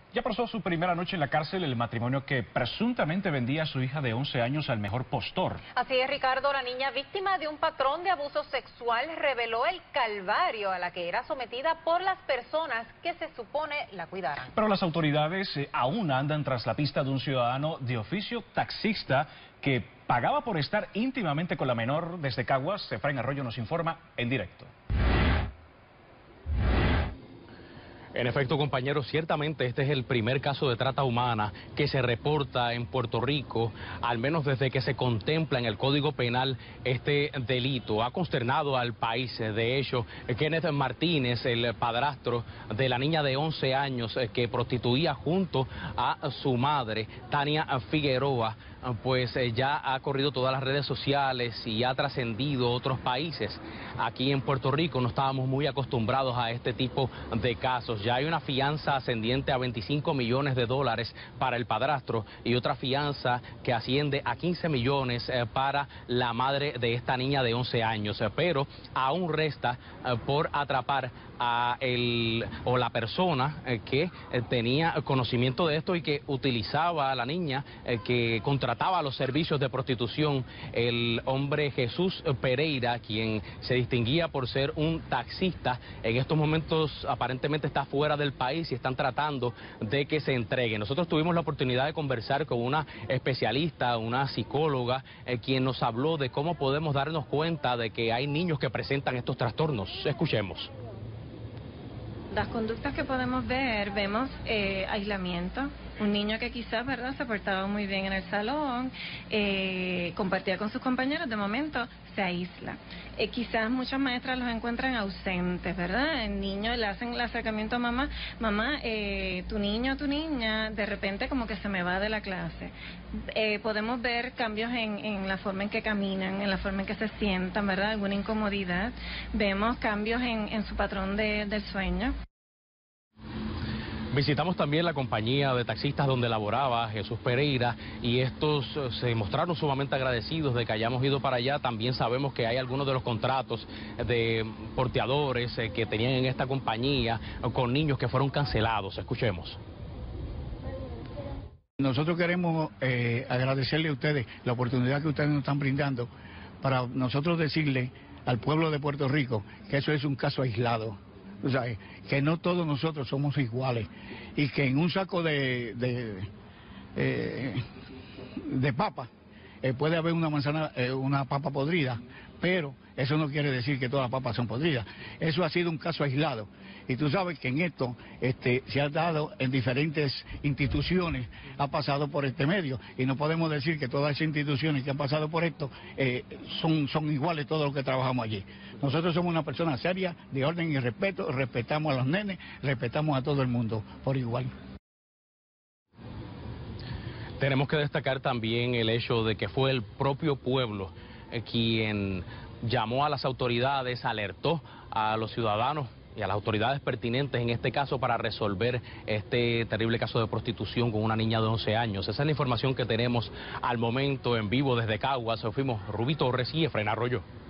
Ya pasó su primera noche en la cárcel el matrimonio que presuntamente vendía a su hija de 11 años al mejor postor. Así es, Ricardo, la niña víctima de un patrón de abuso sexual reveló el calvario a la que era sometida por las personas que se supone la cuidaran. Pero las autoridades aún andan tras la pista de un ciudadano de oficio taxista que pagaba por estar íntimamente con la menor desde Caguas. Efraín Arroyo nos informa en directo. En efecto, compañeros, ciertamente este es el primer caso de trata humana que se reporta en Puerto Rico, al menos desde que se contempla en el Código Penal este delito. Ha consternado al país. De hecho, Kenneth Martínez, el padrastro de la niña de 11 años que prostituía junto a su madre, Tania Figueroa, pues ya ha corrido todas las redes sociales y ha trascendido otros países. Aquí en Puerto Rico no estábamos muy acostumbrados a este tipo de casos. Ya hay una fianza ascendiente a $25 millones para el padrastro y otra fianza que asciende a 15 millones para la madre de esta niña de 11 años. Pero aún resta por atrapar a la persona que tenía conocimiento de esto y que utilizaba a la niña, que contrataba los servicios de prostitución, el hombre Jesús Pereira, quien se distinguía por ser un taxista. En estos momentos aparentemente está fuera del país y están tratando de que se entregue. Nosotros tuvimos la oportunidad de conversar con una especialista, una psicóloga, quien nos habló de cómo podemos darnos cuenta de que hay niños que presentan estos trastornos. Escuchemos. Las conductas que podemos ver, vemos aislamiento, un niño que quizás, ¿verdad?, se portaba muy bien en el salón, compartía con sus compañeros, de momento se aísla. Quizás muchas maestras los encuentran ausentes, ¿verdad? El niño le hacen el acercamiento a mamá, tu niño o tu niña, de repente como que se me va de la clase. Podemos ver cambios en la forma en que caminan, en la forma en que se sientan, ¿verdad? Alguna incomodidad. Vemos cambios en su patrón del sueño. Visitamos también la compañía de taxistas donde laboraba Jesús Pereira y estos se mostraron sumamente agradecidos de que hayamos ido para allá. También sabemos que hay algunos de los contratos de porteadores que tenían en esta compañía con niños que fueron cancelados. Escuchemos. Nosotros queremos agradecerle a ustedes la oportunidad que ustedes nos están brindando para nosotros decirle al pueblo de Puerto Rico que eso es un caso aislado. O sea, que no todos nosotros somos iguales y que en un saco de papa puede haber una manzana, una papa podrida, pero eso no quiere decir que todas las papas son podridas. Eso ha sido un caso aislado y tú sabes que en esto se ha dado en diferentes instituciones, ha pasado por este medio y no podemos decir que todas esas instituciones que han pasado por esto son iguales todos los que trabajamos allí. Nosotros somos una persona seria, de orden y respeto, respetamos a los nenes, respetamos a todo el mundo por igual. Tenemos que destacar también el hecho de que fue el propio pueblo quien llamó a las autoridades, alertó a los ciudadanos y a las autoridades pertinentes en este caso para resolver este terrible caso de prostitución con una niña de 11 años. Esa es la información que tenemos al momento en vivo desde Caguas. Fuimos Rubí Torres y Efraín Arroyo.